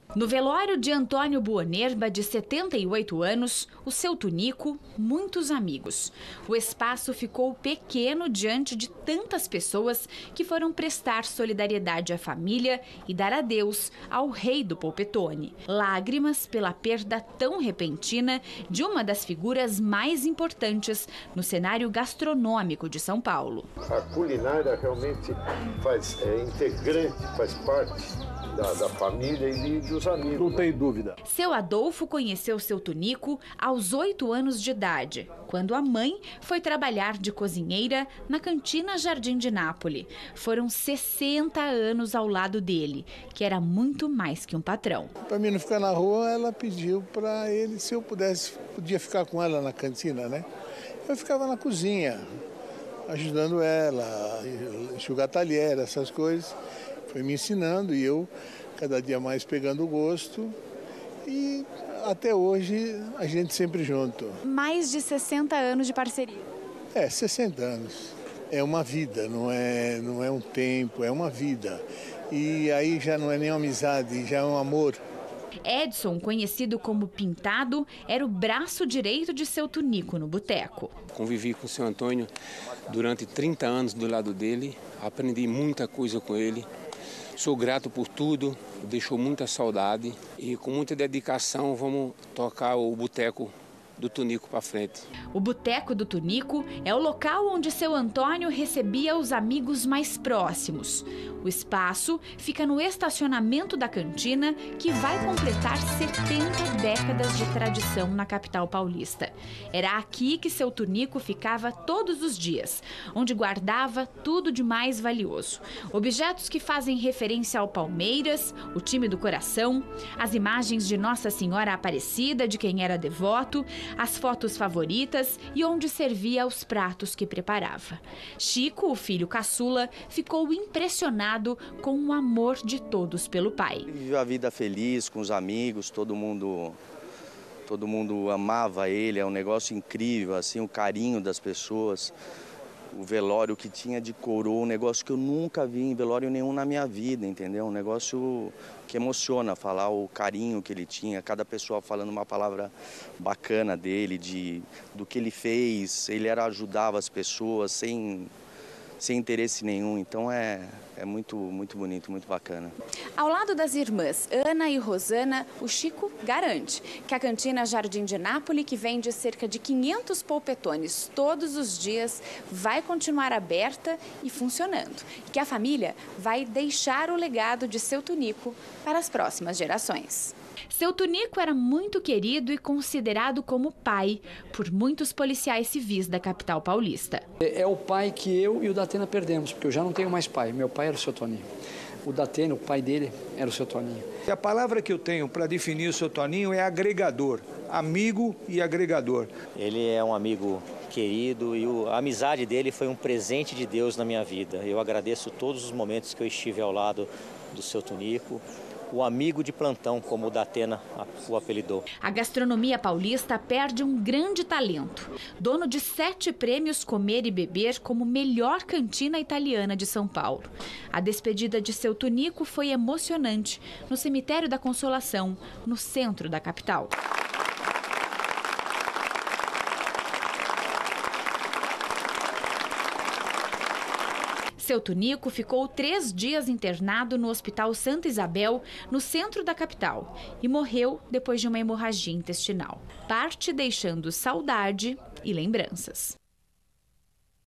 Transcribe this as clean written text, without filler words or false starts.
No velório de Antônio Buonerba, de 78 anos, o seu Tunico, muitos amigos. O espaço ficou pequeno diante de tantas pessoas que foram prestar solidariedade à família e dar adeus ao rei do polpetone. Lágrimas pela perda tão repentina de uma das figuras mais importantes no cenário gastronômico de São Paulo. A culinária realmente é integrante, faz parte da família e dos amigos. Não tem dúvida. Seu Adolfo conheceu seu Tunico aos 8 anos de idade, quando a mãe foi trabalhar de cozinheira na cantina Jardim de Nápoles. Foram 60 anos ao lado dele, que era muito mais que um patrão. Para mim não ficar na rua, ela pediu para ele, se eu podia ficar com ela na cantina, né? Eu ficava na cozinha, ajudando ela, enxugar talher, essas coisas. Foi me ensinando e eu cada dia mais pegando o gosto e até hoje a gente sempre junto. Mais de 60 anos de parceria. 60 anos. É uma vida, não é um tempo, é uma vida. E aí já não é nem uma amizade, já é um amor. Edson, conhecido como Pintado, era o braço direito de seu Tunico no boteco. Convivi com o seu Antônio durante 30 anos do lado dele, aprendi muita coisa com ele. Sou grato por tudo, deixou muita saudade e com muita dedicação vamos tocar o Boteco do Tunico para frente. O Boteco do Tunico é o local onde seu Antônio recebia os amigos mais próximos. O espaço fica no estacionamento da cantina, que vai completar 70 décadas de tradição na capital paulista. Era aqui que seu Tunico ficava todos os dias, onde guardava tudo de mais valioso. Objetos que fazem referência ao Palmeiras, o time do coração, as imagens de Nossa Senhora Aparecida, de quem era devoto, as fotos favoritas e onde servia os pratos que preparava. Chico, o filho caçula, ficou impressionado com o amor de todos pelo pai. Ele viveu a vida feliz com os amigos, todo mundo amava ele, é um negócio incrível, assim, o carinho das pessoas. O velório que tinha de coroa, um negócio que eu nunca vi em velório nenhum na minha vida, entendeu? Um negócio que emociona falar o carinho que ele tinha, cada pessoa falando uma palavra bacana dele, do que ele fez, ele ajudava as pessoas sem interesse nenhum, então é muito bonito, muito bacana. Ao lado das irmãs Ana e Rosana, o Chico garante que a cantina Jardim de Nápoles, que vende cerca de 500 polpetones todos os dias, vai continuar aberta e funcionando. E que a família vai deixar o legado de seu Tunico para as próximas gerações. Seu Tunico era muito querido e considerado como pai por muitos policiais civis da capital paulista. É o pai que eu e o Datena perdemos, porque eu já não tenho mais pai. Meu pai era o seu Toninho. O Datena, o pai dele, era o seu Toninho. A palavra que eu tenho para definir o seu Toninho é agregador, amigo e agregador. Ele é um amigo querido e a amizade dele foi um presente de Deus na minha vida. Eu agradeço todos os momentos que eu estive ao lado do seu Tunico. O amigo de plantão, como o Datena o apelidou. A gastronomia paulista perde um grande talento. Dono de 7 prêmios Comer e Beber como melhor cantina italiana de São Paulo. A despedida de seu Tunico foi emocionante no Cemitério da Consolação, no centro da capital. Seu Tunico ficou 3 dias internado no Hospital Santa Isabel, no centro da capital, e morreu depois de uma hemorragia intestinal. Parte deixando saudade e lembranças.